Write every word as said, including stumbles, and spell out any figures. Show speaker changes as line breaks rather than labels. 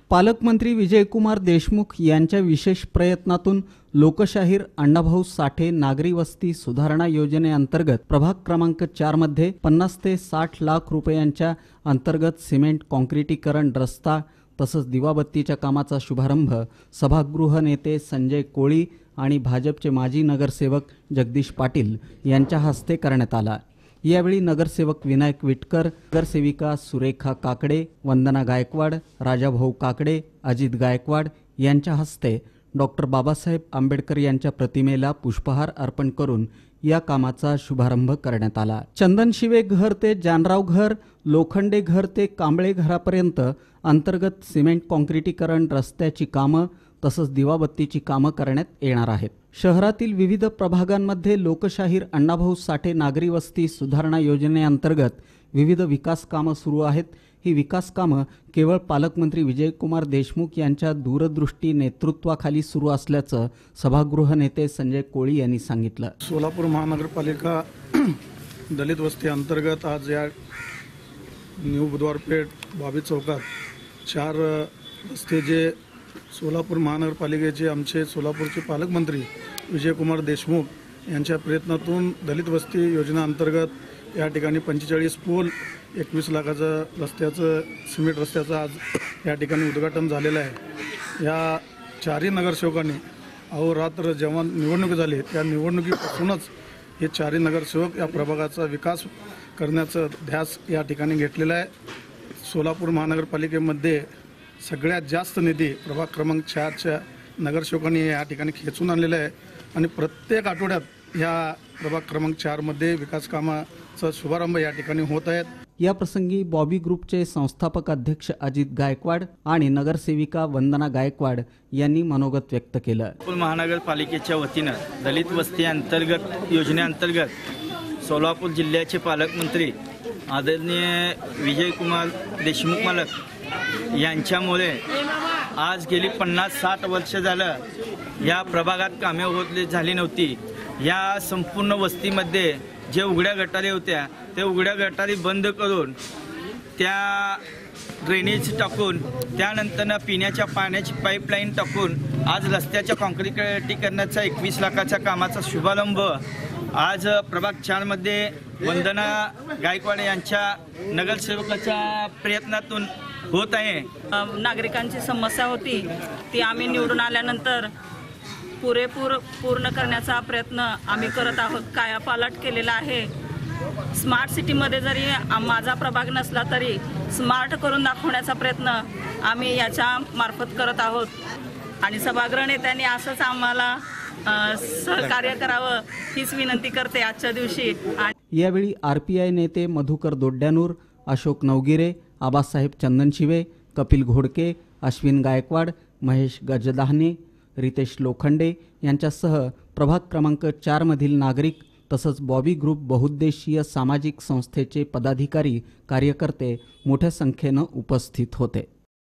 पालकमंत्री विजयकुमार देशमुख यांच्या विशेष प्रयत्नातून लोकशाहीर अण्णाभाऊ साठे नागरी वस्ती सुधारणा योजनेअंतर्गत प्रभाग क्रमांक चार मध्ये पन्नास ते साठ लाख रुपयांच्या अंतर्गत सिमेंट कॉन्क्रिटीकरण रस्ता तसंच दिवाबत्तीच्या कामाचा शुभारंभ सभागृह नेते संजय कोळी आणि भाजपचे माजी नगरसेवक जगदीश पाटील यांच्या हस्ते करण्यात आला। यावेळी नगरसेवक विनायक विटकर, नगरसेविका सुरेखा काकडे, वंदना गायकवाड, राजाभाऊ काकडे, अजित गायकवाड यांच्या हस्ते डॉक्टर बाबासाहेब आंबेडकर यांच्या प्रतिमेला पुष्पहार अर्पण करून या कामाचा शुभारंभ करण्यात आला। चंदनशिवे घर ते जानराव घर, लोखंडे घर ते कांबळे घरापर्यंत अंतर्गत सिमेंट कॉन्क्रिटीकरण रस्त्याची कामं तसंच दिवाबत्तीची कामं करण्यात येणार आहेत। शहरातील विविध प्रभागांमध्ये लोकशाहीर अण्णाभाऊ साठे नागरी वस्ती सुधारणा योजनेअंतर्गत विविध विकास कामं सुरू आहेत। ही विकास कामं केवळ पालकमंत्री विजयकुमार देशमुख यांच्या दूरदृष्टी नेतृत्वाखाली सुरू असल्याचं सभागृह नेते संजय कोळी यांनी सांगितलं।
सोलापूर महानगरपालिका दलित वस्ती अंतर्गत आज या न्यू बुधवारपेठ बाबी चौकात चार रस्ते जे सोलापूर महानगरपालिकेचे आमचे सोलापूरचे पालकमंत्री विजयकुमार देशमुख यांच्या प्रयत्नातून दलित वस्ती योजना अंतर्गत या ठिकाणी पंचेचाळीस पूल एकवीस लाखाचं रस्त्याचं सिमेंट रस्त्याचं आज या ठिकाणी उद्घाटन झालेलं आहे। या चारही नगरसेवकांनी अहोरात्र जेव्हा निवडणूक झाली त्या निवडणुकीपासूनच हे चारही नगरसेवक या प्रभागाचा विकास करण्याचं ध्यास या ठिकाणी घेतलेला आहे। सोलापूर महानगरपालिकेमध्ये सगळ्यात जास्त निधी प्रभाग क्रमांक चारच्या नगरसेवकांनी या ठिकाणी खेचून आणलेला आहे आणि प्रत्येक आठवड्यात या प्रभाग क्रमांक चारमध्ये विकास कामाचा शुभारंभ या ठिकाणी होत आहेत।
या प्रसंगी बॉबी ग्रुपचे संस्थापक अध्यक्ष अजित गायकवाड आणि नगरसेविका वंदना गायकवाड यांनी मनोगत व्यक्त केलं।
सोलापूर महानगरपालिकेच्या वतीनं दलित वस्ती अंतर्गत योजनेअंतर्गत सोलापूर जिल्ह्याचे पालकमंत्री आदरणीय विजयकुमार देशमुख मालक यांच्यामुळे आज गेली पन्नास साठ वर्ष झालं या प्रभागात कामे होत झाली नव्हती। या संपूर्ण वस्तीमध्ये जे उघड्या गटारी होत्या ते उघड्या गटारी बंद करून त्या ड्रेनेज टाकून त्यानंतर पिण्याच्या पाण्याची पाईपलाईन टाकून आज रस्त्याच्या कॉन्क्रिटीकरणाचा एकवीस लाखाच्या कामाचा शुभारंभ आज प्रभाग चारमध्ये वंदना गायकवाड यांच्या नगरसेवकाच्या प्रयत्नातून होत आहे।
नागरिकांची समस्या होती ती आम्ही निवडून आल्यानंतर पुरेपूर पूर्ण करण्याचा प्रयत्न आम्ही करत आहोत। कायापालट केलेला आहे। स्मार्ट सिटीमध्ये जरी माझा प्रभाग नसला तरी स्मार्ट करून दाखवण्याचा प्रयत्न आम्ही याच्या मार्फत करत आहोत आणि सभागृह नेत्यांनी असंच आम्हाला सहकार्य करावं हीच विनंती करते आजच्या दिवशी।
यावेळी आरपीआय नेते मधुकर दोड्यानूर, अशोक नवगिरे, आबासाहेब चंदनशिवे, कपिल घोडके, अश्विन गायकवाड, महेश गजदाहने, रितेश लोखंडे यांच्यासह प्रभाग क्रमांक चार मधील नागरिक तसंच बॉबी ग्रुप बहुउद्देशीय सामाजिक संस्थेचे पदाधिकारी कार्यकर्ते मोठ्या संख्येनं उपस्थित होते।